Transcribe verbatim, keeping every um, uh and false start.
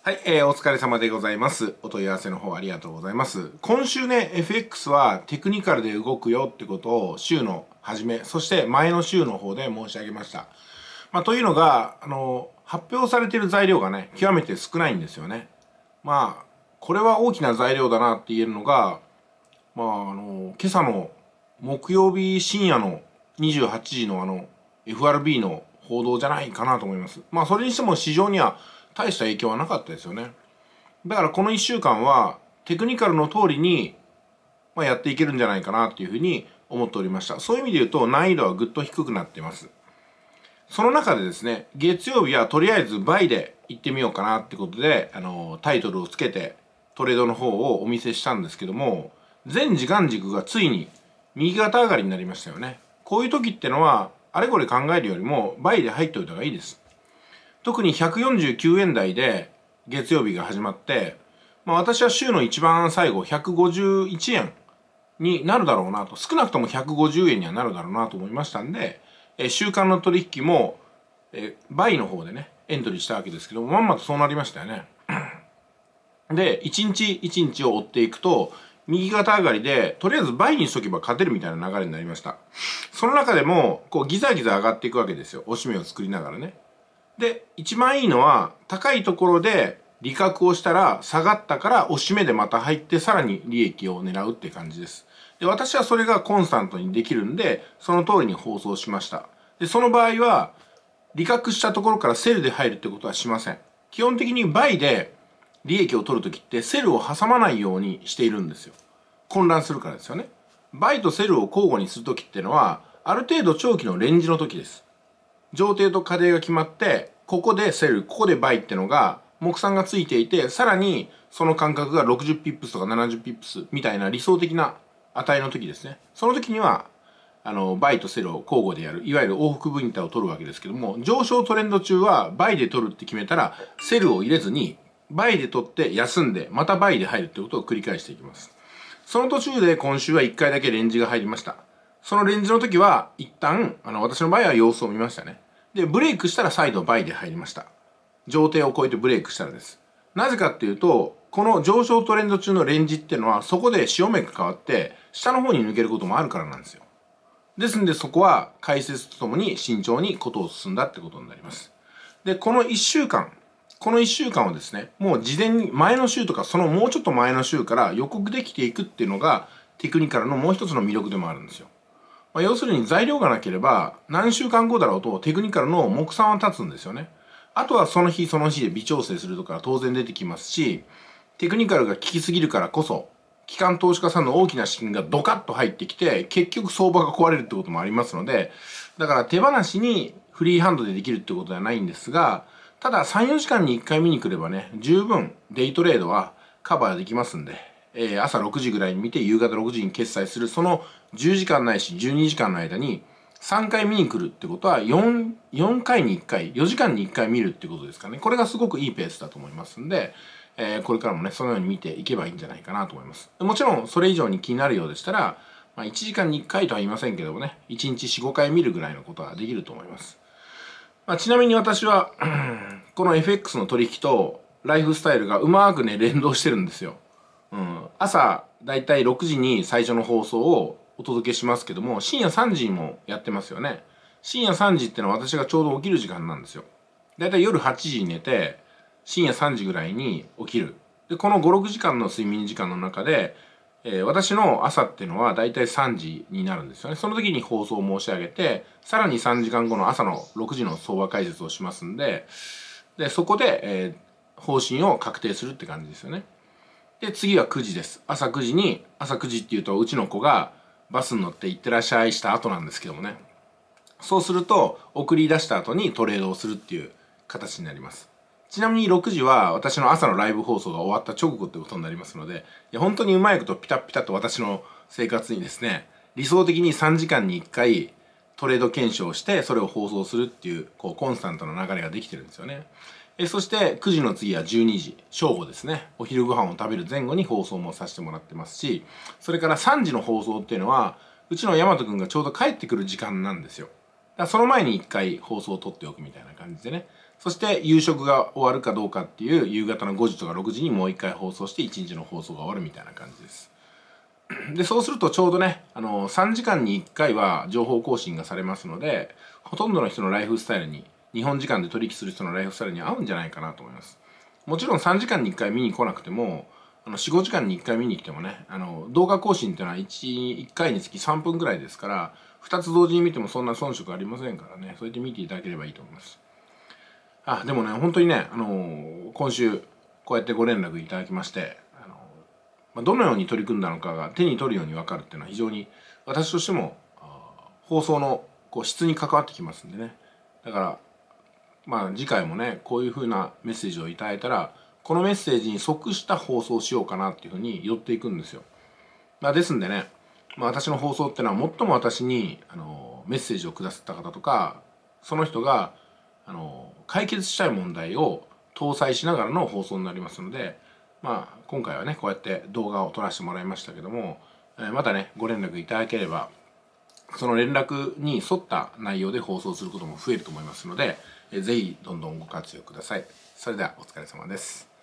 はい、えー、お疲れ様でございます。お問い合わせの方ありがとうございます。今週ね、エフエックス はテクニカルで動くよってことを週の初め、そして前の週の方で申し上げました。まあ、というのが、あの、発表されている材料がね、極めて少ないんですよね。まあ、これは大きな材料だなって言えるのが、まあ、あの、今朝の木曜日深夜のにじゅうはちじのあの、エフアールビー の報道じゃないかなと思います。まあ、それにしても市場には大した影響はなかったですよね。だからこのいっしゅうかんはテクニカルの通りに、まあ、やっていけるんじゃないかなっていうふうに思っておりました。そういう意味で言うと難易度はぐっと低くなっています。その中でですね、月曜日はとりあえず倍で行ってみようかなってことで、あの、タイトルをつけてトレードの方をお見せしたんですけども、全時間軸がついに右肩上がりになりましたよね。こういう時ってのは、あれこれ考えるよりも倍で入っておいた方がいいです。特にひゃくよんじゅうきゅうえん台で月曜日が始まって、まあ、私は週の一番最後ひゃくごじゅういちえんになるだろうなと、少なくともひゃくごじゅうえんにはなるだろうなと思いましたんで、え週間の取引もえ倍の方でねエントリーしたわけですけども、まんまとそうなりましたよね。でいちにちいちにちを追っていくと右肩上がりでとりあえず倍にしとけば勝てるみたいな流れになりました。その中でもこうギザギザ上がっていくわけですよ、押し目を作りながらね。で一番いいのは高いところで利確をしたら下がったから押し目でまた入ってさらに利益を狙うって感じです。で私はそれがコンスタントにできるんでその通りに放送しました。でその場合は利確したところからセルで入るってことはしません。基本的に倍で利益を取るときってセルを挟まないようにしているんですよ。混乱するからですよね。倍とセルを交互にするときっていうのはある程度長期のレンジの時です。上底と下底が決まってここでセルここでバイってのが目算がついていて、さらにその間隔がろくじゅうピップスとかななじゅうピップスみたいな理想的な値の時ですね。その時にはあのバイとセルを交互でやる、いわゆる往復分担を取るわけですけども、上昇トレンド中はバイで取るって決めたらセルを入れずにバイで取って休んでまたバイで入るってことを繰り返していきます。その途中で今週はいっかいだけレンジが入りました。そのレンジの時は一旦あの私の場合は様子を見ましたね。で、ブレイクしたら再度倍で入りました。上底を超えてブレイクしたらです。なぜかっていうと、この上昇トレンド中のレンジっていうのは、そこで潮目が変わって、下の方に抜けることもあるからなんですよ。ですんで、そこは解説とともに慎重にことを進んだってことになります。で、このいっしゅうかん、このいっしゅうかんはですね、もう事前に前の週とか、そのもうちょっと前の週から予告できていくっていうのが、テクニカルのもう一つの魅力でもあるんですよ。まあ、要するに材料がなければ何週間後だろうとテクニカルの目算は立つんですよね。あとはその日その日で微調整するとか当然出てきますし、テクニカルが効きすぎるからこそ機関投資家さんの大きな資金がドカッと入ってきて結局相場が壊れるってこともありますので、だから手放しにフリーハンドでできるってことではないんですが、たださんよじかんにいっかい見に来ればね十分デイトレードはカバーできますんで、えー、朝ろくじぐらいに見て夕方ろくじに決済する、そのじゅうじかんないしじゅうにじかんの間にさんかい見に来るってことは 4, 4回にいっかいよじかんにいっかい見るってことですかね。これがすごくいいペースだと思いますんで、えー、これからもねそのように見ていけばいいんじゃないかなと思います。もちろんそれ以上に気になるようでしたら、まあ、いちじかんにいっかいとは言いませんけどもねいちにちよん、ごかい見るぐらいのことはできると思います。まあ、ちなみに私はこの エフエックス の取引とライフスタイルがうまくね連動してるんですよ。うん、朝だいたいろくじに最初の放送をお届けしますけども、深夜さんじにもやってますよね。深夜さんじってのは私がちょうど起きる時間なんですよ。だいたい夜はちじに寝て深夜さんじぐらいに起きる。でこのご、ろくじかんの睡眠時間の中で、えー、私の朝っていうのはだいたいさんじになるんですよね。その時に放送を申し上げて、さらにさんじかんごの朝のろくじの相場解説をしますんで、でそこで、えー、方針を確定するって感じですよね。で次はくじです。朝くじに、朝くじっていうとうちの子がバスに乗って行ってらっしゃいした後なんですけどもね、そうすると送り出した後にトレードをするっていう形になります。ちなみにろくじは私の朝のライブ放送が終わった直後ってことになりますので、いや本当にうまいことピタッピタッと私の生活にですね、理想的にさんじかんにいっかいトレード検証してそれを放送するっていう、こうコンスタントな流れができてるんですよね。えそしてくじの次はじゅうにじ、正午ですね。お昼ご飯を食べる前後に放送もさせてもらってますし、それからさんじの放送っていうのはうちの大和くんがちょうど帰ってくる時間なんですよ。だからその前にいっかい放送を撮っておくみたいな感じでね、 そして夕食が終わるかどうかっていう夕方のごじとかろくじにもう一回放送していちにちの放送が終わるみたいな感じです。でそうするとちょうどねあのさんじかんにいっかいは情報更新がされますので、ほとんどの人のライフスタイルに、日本時間で取引する人のライフスタイルに合うんじゃないかなと思います。もちろんさんじかんにいっかい見に来なくても、あのよん、ごじかんにいっかい見に来てもね、あの動画更新っていうのは 1, いっかいにつきさんぷんぐらいですから、ふたつ同時に見てもそんな遜色ありませんからね、そうやって見ていただければいいと思います。あでもね本当にね、あの今週こうやってご連絡いただきまして、あの、まあ、どのように取り組んだのかが手に取るように分かるっていうのは非常に私としても放送のこう質に関わってきますんでね。だからまあ次回もねこういうふうなメッセージをいただいたら、このメッセージに即した放送をしようかなっていうふうに寄っていくんですよ。まあ、ですんでね、まあ、私の放送っていうのは最も私にあのメッセージをくださった方とか、その人があの解決したい問題を搭載しながらの放送になりますので、まあ今回はねこうやって動画を撮らせてもらいましたけども、えまたねご連絡いただければその連絡に沿った内容で放送することも増えると思いますので、ぜひどんどんご活用ください。それではお疲れ様です。